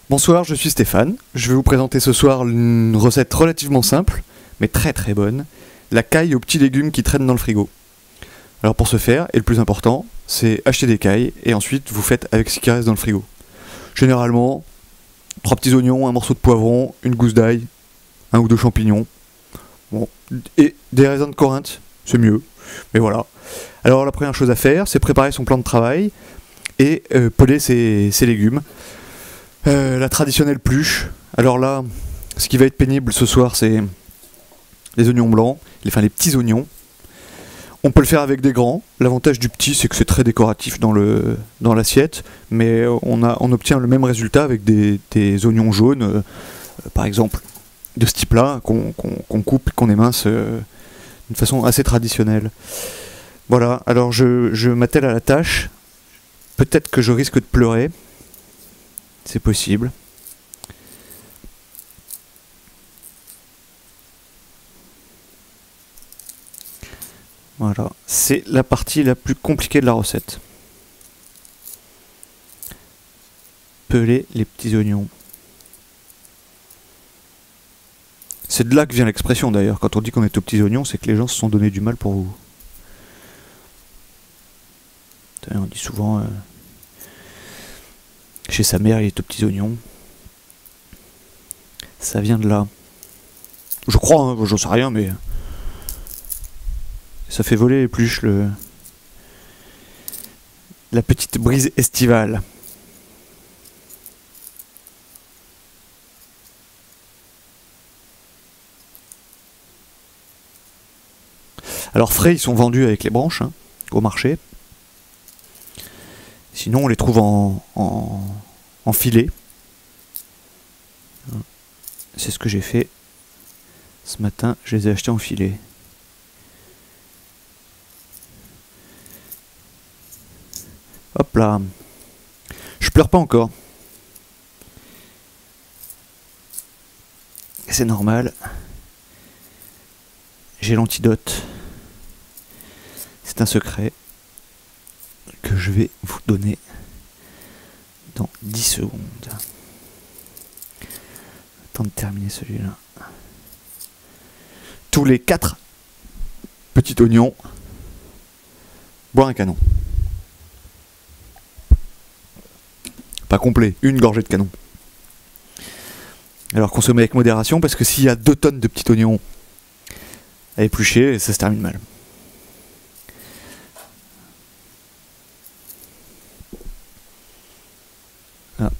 Bonsoir, je suis Stéphane. Je vais vous présenter ce soir une recette relativement simple, mais très très bonne. La caille aux petits légumes qui traînent dans le frigo. Alors pour ce faire, et le plus important, c'est acheter des cailles et ensuite vous faites avec ce qui reste dans le frigo. Généralement, 3 petits oignons, un morceau de poivron, une gousse d'ail, un ou deux champignons. Bon, et des raisins de Corinthe, c'est mieux. Mais voilà. Alors la première chose à faire, c'est préparer son plan de travail et peler ses légumes. La traditionnelle pluche. Alors là, ce qui va être pénible ce soir, c'est les oignons blancs, les petits oignons. On peut le faire avec des grands. L'avantage du petit, c'est que c'est très décoratif dans l'assiette, mais on obtient le même résultat avec des oignons jaunes, par exemple, de ce type-là, qu'on coupe et qu'on émince d'une façon assez traditionnelle. Voilà, alors je m'attelle à la tâche. Peut-être que je risque de pleurer. C'est possible. Voilà, c'est la partie la plus compliquée de la recette. Peler les petits oignons. C'est de là que vient l'expression d'ailleurs. Quand on dit qu'on est aux petits oignons, c'est que les gens se sont donné du mal pour vous. On dit souvent chez sa mère il est aux petits oignons. Ça vient de là. Je crois, hein, j'en sais rien, mais ça fait voler les pluches, la petite brise estivale. Alors frais, ils sont vendus avec les branches, hein, au marché. Sinon, on les trouve en filet. C'est ce que j'ai fait ce matin, je les ai achetés en filet. Hop là. Je pleure pas encore. C'est normal. J'ai l'antidote. C'est un secret que je vais vous donner dans 10 secondes. Le temps de terminer celui-là. Tous les 4 petits oignons, boire un canon. Pas complet, une gorgée de canon. Alors consommez avec modération parce que s'il y a 2 tonnes de petits oignons à éplucher, ça se termine mal. Ah.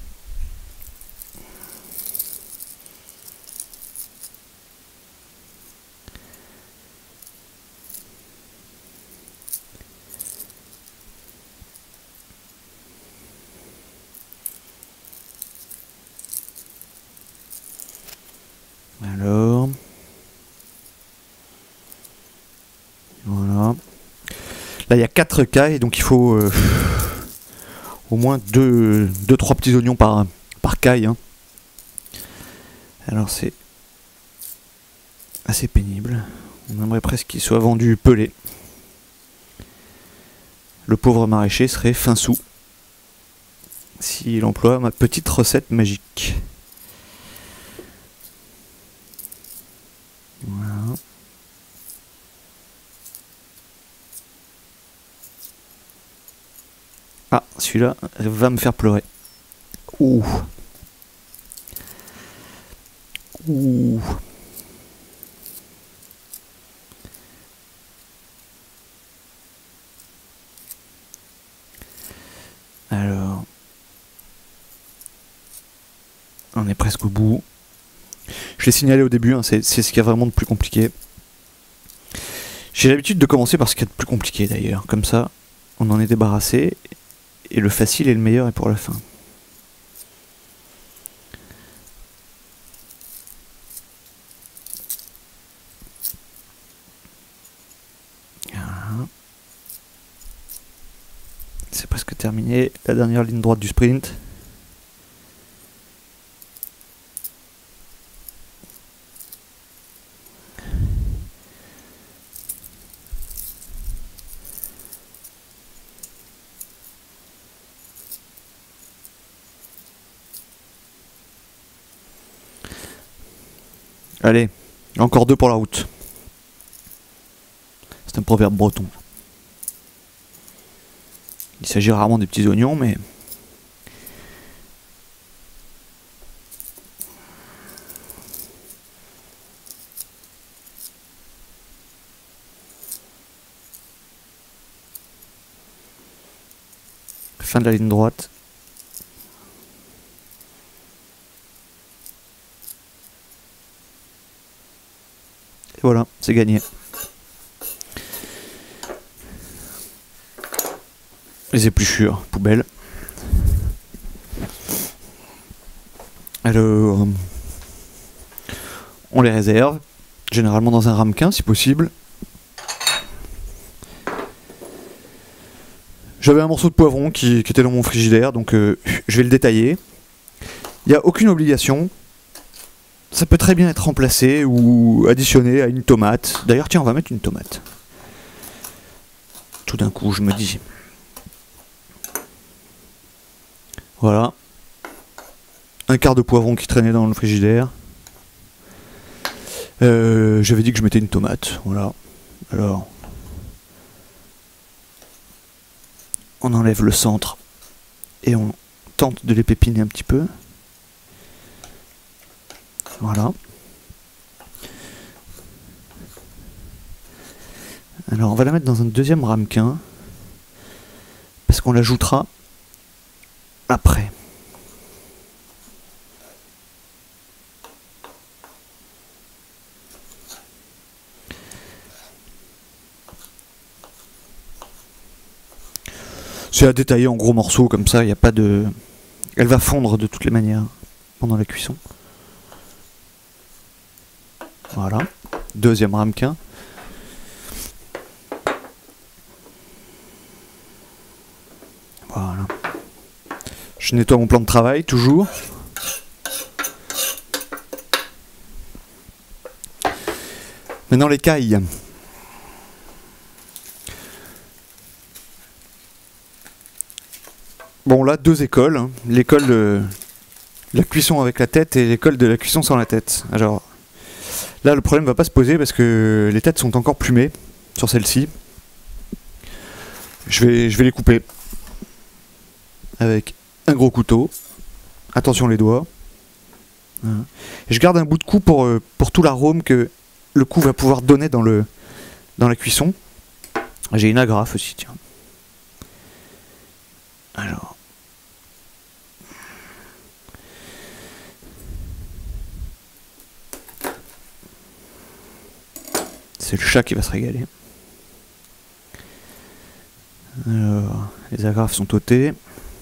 Alors, voilà. Là, il y a 4 cailles, donc il faut au moins 2-3 petits oignons par caille. Hein. Alors, c'est assez pénible. On aimerait presque qu'il soit vendu pelé. Le pauvre maraîcher serait fin sous s'il emploie ma petite recette magique. Voilà. Ah, celui-là va me faire pleurer. Ouh. Ouh. Alors, on est presque au bout. Je l'ai signalé au début, hein, c'est ce qu'il y a vraiment de plus compliqué. J'ai l'habitude de commencer par ce qu'il y a de plus compliqué d'ailleurs. Comme ça, on en est débarrassé. Et le facile et le meilleur est pour la fin. Voilà. C'est presque terminé. La dernière ligne droite du sprint. Allez, encore 2 pour la route. C'est un proverbe breton. Il s'agit rarement des petits oignons, mais... Fin de la ligne droite. Et voilà, c'est gagné. Les épluchures, poubelle. Alors, on les réserve, généralement dans un ramequin si possible. J'avais un morceau de poivron qui était dans mon frigidaire, donc je vais le détailler. Il n'y a aucune obligation. Ça peut très bien être remplacé ou additionné à une tomate. D'ailleurs, tiens, on va mettre une tomate. Tout d'un coup, je me dis. Voilà. Un quart de poivron qui traînait dans le frigidaire. J'avais dit que je mettais une tomate. Voilà. Alors. On enlève le centre. Et on tente de les pépiner un petit peu. Voilà. Alors on va la mettre dans un deuxième ramequin. Parce qu'on l'ajoutera après. C'est à détailler en gros morceaux comme ça, il n'y a pas de... Elle va fondre de toutes les manières pendant la cuisson. Voilà, deuxième ramequin. Voilà. Je nettoie mon plan de travail, toujours. Maintenant les cailles. Bon là, 2 écoles. Hein. L'école de la cuisson avec la tête et l'école de la cuisson sans la tête. Alors... Là, le problème va pas se poser parce que les têtes sont encore plumées sur celle-ci. Je vais les couper avec un gros couteau. Attention les doigts. Voilà. Et je garde un bout de cou pour tout l'arôme que le cou va pouvoir donner dans la cuisson. J'ai une agrafe aussi, tiens. Alors... C'est le chat qui va se régaler. Alors, les agrafes sont ôtées.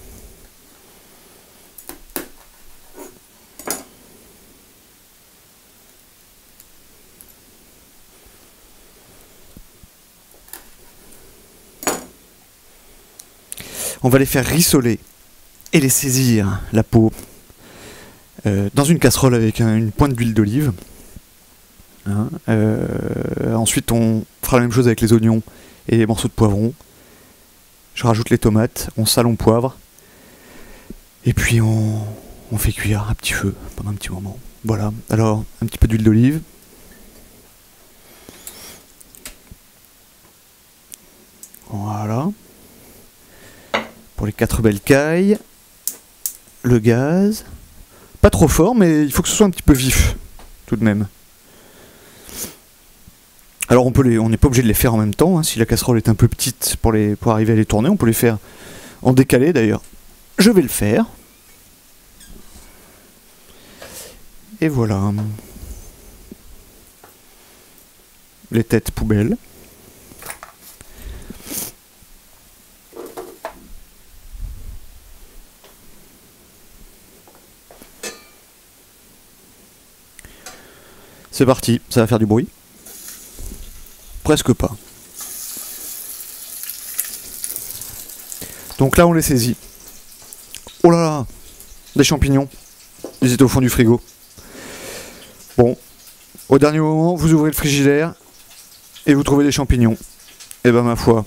On va les faire rissoler et les saisir, la peau, dans une casserole avec une pointe d'huile d'olive. Hein, ensuite on fera la même chose avec les oignons et les morceaux de poivron. Je rajoute les tomates, on sale, on poivre. Et puis on fait cuire à petit feu pendant un petit moment. Voilà, alors un petit peu d'huile d'olive. Voilà. Pour les 4 belles cailles. Le gaz. Pas trop fort, mais il faut que ce soit un petit peu vif, tout de même. Alors on n'est pas obligé de les faire en même temps, hein. Si la casserole est un peu petite pour arriver à les tourner, on peut les faire en décalé d'ailleurs. Je vais le faire. Et voilà. Les têtes poubelles. C'est parti, ça va faire du bruit. Presque pas. Donc là on les saisit. Oh là là, des champignons. Ils étaient au fond du frigo. Bon, au dernier moment, vous ouvrez le frigidaire et vous trouvez des champignons. Et ben ma foi,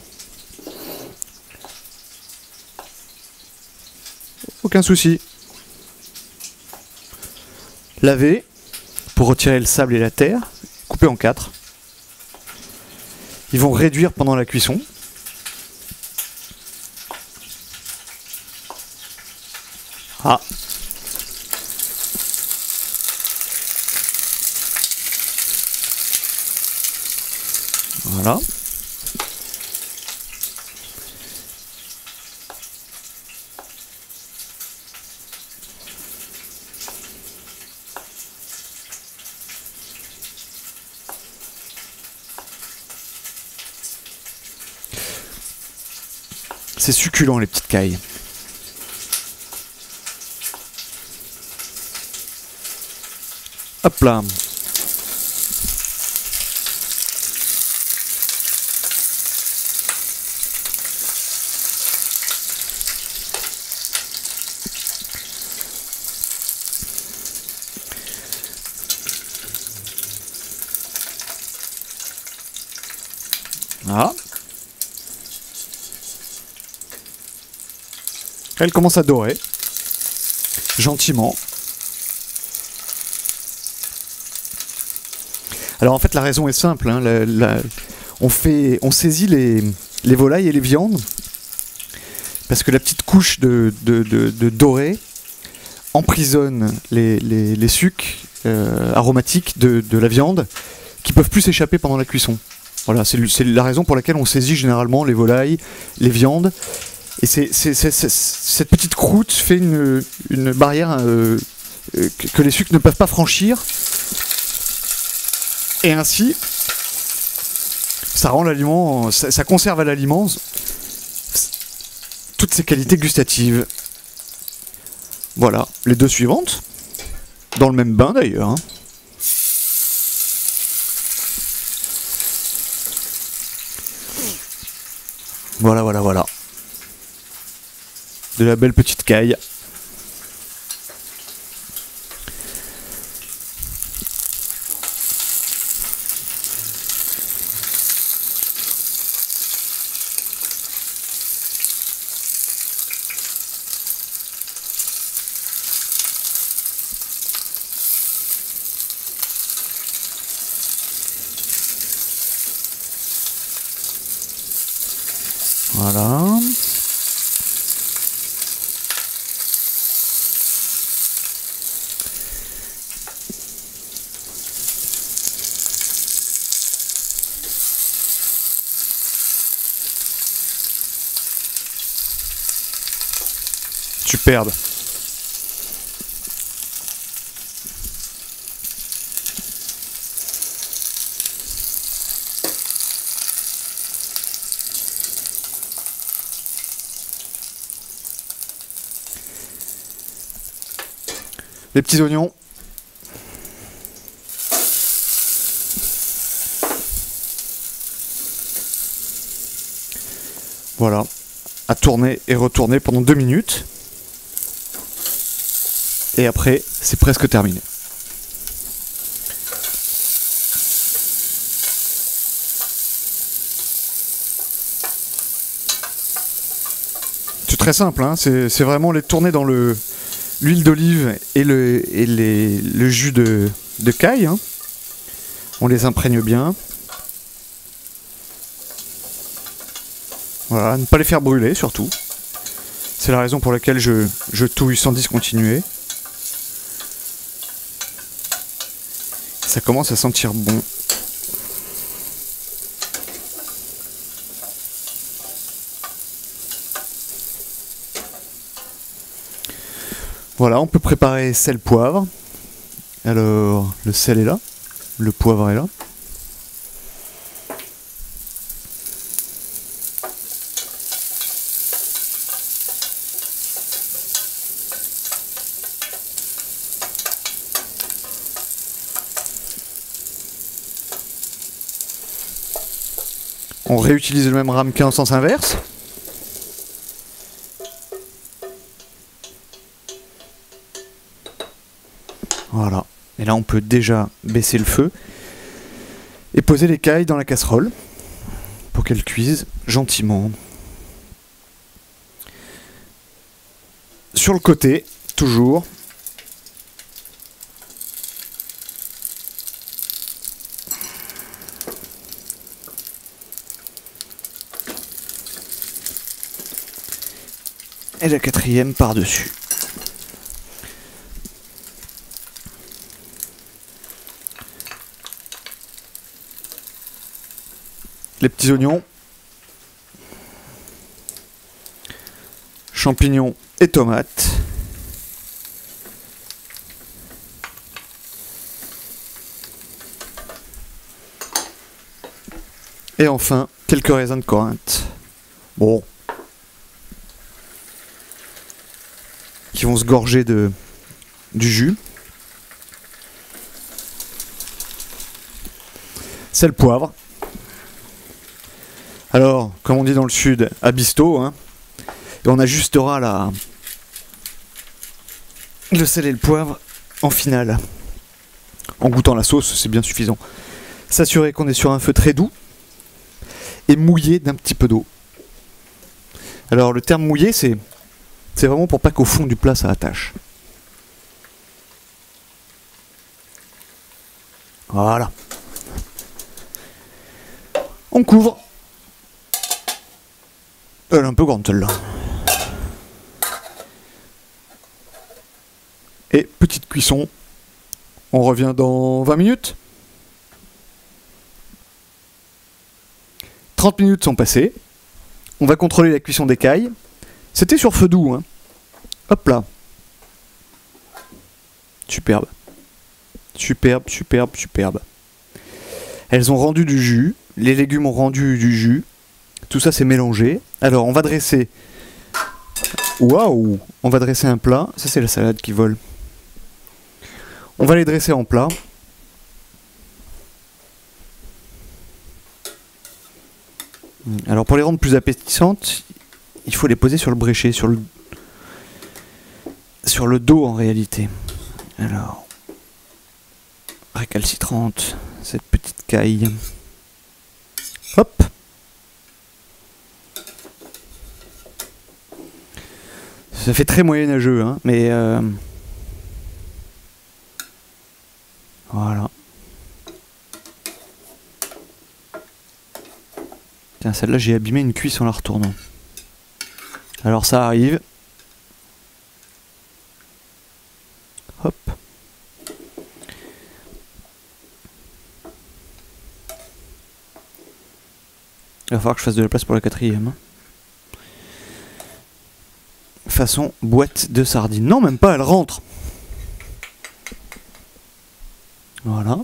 aucun souci. Laver, pour retirer le sable et la terre, coupés en 4. Ils vont réduire pendant la cuisson. Ah. Voilà. C'est succulent les petites cailles. Hop là. Voilà. Elle commence à dorer. Gentiment. Alors en fait la raison est simple. Hein, on saisit les volailles et les viandes. Parce que la petite couche de doré emprisonne les sucs aromatiques de la viande qui peuvent plus s'échapper pendant la cuisson. Voilà, c'est la raison pour laquelle on saisit généralement les volailles, les viandes. Et cette petite croûte fait une barrière que les sucres ne peuvent pas franchir. Et ainsi, ça rend l'aliment, ça conserve à l'aliment toutes ses qualités gustatives. Voilà, les deux suivantes, dans le même bain d'ailleurs. Hein. Voilà, voilà, voilà. De la belle petite caille. Voilà. Superbe. Les petits oignons. Voilà. À tourner et retourner pendant 2 minutes. Et après, c'est presque terminé. C'est très simple, hein, c'est vraiment les tourner dans l'huile d'olive et le jus de caille. Hein. On les imprègne bien. Voilà, ne pas les faire brûler surtout. C'est la raison pour laquelle je touille sans discontinuer. Ça commence à sentir bon. Voilà, on peut préparer sel-poivre. Alors, le sel est là, le poivre est là. On réutilise le même ramequin en sens inverse. Voilà. Et là, on peut déjà baisser le feu et poser les cailles dans la casserole pour qu'elles cuisent gentiment. Sur le côté, toujours, Et la quatrième par-dessus. Les petits oignons. Champignons et tomates. Et enfin, quelques raisins de Corinthe. Bon. Qui vont se gorger du jus. Sel, poivre. Alors, comme on dit dans le sud, abisto, hein. Et on ajustera le sel et le poivre en finale. En goûtant la sauce, c'est bien suffisant. S'assurer qu'on est sur un feu très doux et mouillé d'un petit peu d'eau. Alors le terme mouillé, c'est vraiment pour pas qu'au fond du plat ça attache. Voilà. On couvre. Elle est un peu grande celle-là. Et petite cuisson. On revient dans 20 minutes. 30 minutes sont passées. On va contrôler la cuisson d'écailles. C'était sur feu doux, hein. Hop là. Superbe. Superbe, superbe, superbe. Elles ont rendu du jus. Les légumes ont rendu du jus. Tout ça c'est mélangé. Alors on va dresser... Waouh! On va dresser un plat. Ça c'est la salade qui vole. On va les dresser en plat. Alors pour les rendre plus appétissantes, il faut les poser sur le bréchet, sur le dos en réalité. Alors, récalcitrante, cette petite caille. Hop! Ça fait très moyenâgeux, hein, mais... Voilà. Tiens, celle-là, j'ai abîmé une cuisse en la retournant. Alors ça arrive. Hop. Il va falloir que je fasse de la place pour la quatrième. Façon boîte de sardines. Non, même pas, elle rentre. Voilà.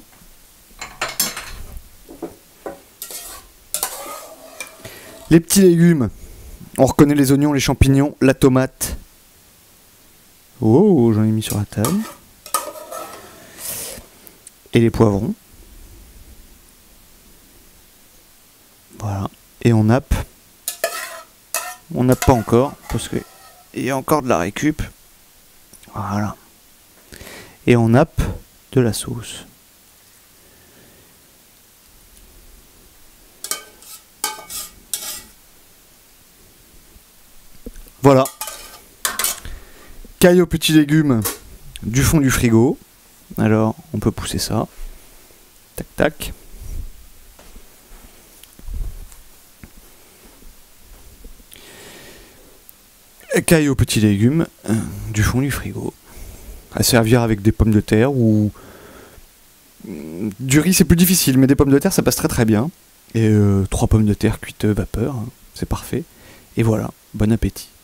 Les petits légumes. On reconnaît les oignons, les champignons, la tomate. Oh, j'en ai mis sur la table. Et les poivrons. Voilà. Et on nappe. On nappe pas encore, parce que il y a encore de la récup. Voilà. Et on nappe de la sauce. Voilà. Caille aux petits légumes du fond du frigo. Alors, on peut pousser ça. Tac, tac. Caille aux petits légumes du fond du frigo. À servir avec des pommes de terre ou... Du riz, c'est plus difficile, mais des pommes de terre, ça passe très très bien. Et 3 pommes de terre cuites vapeur, hein, c'est parfait. Et voilà, bon appétit.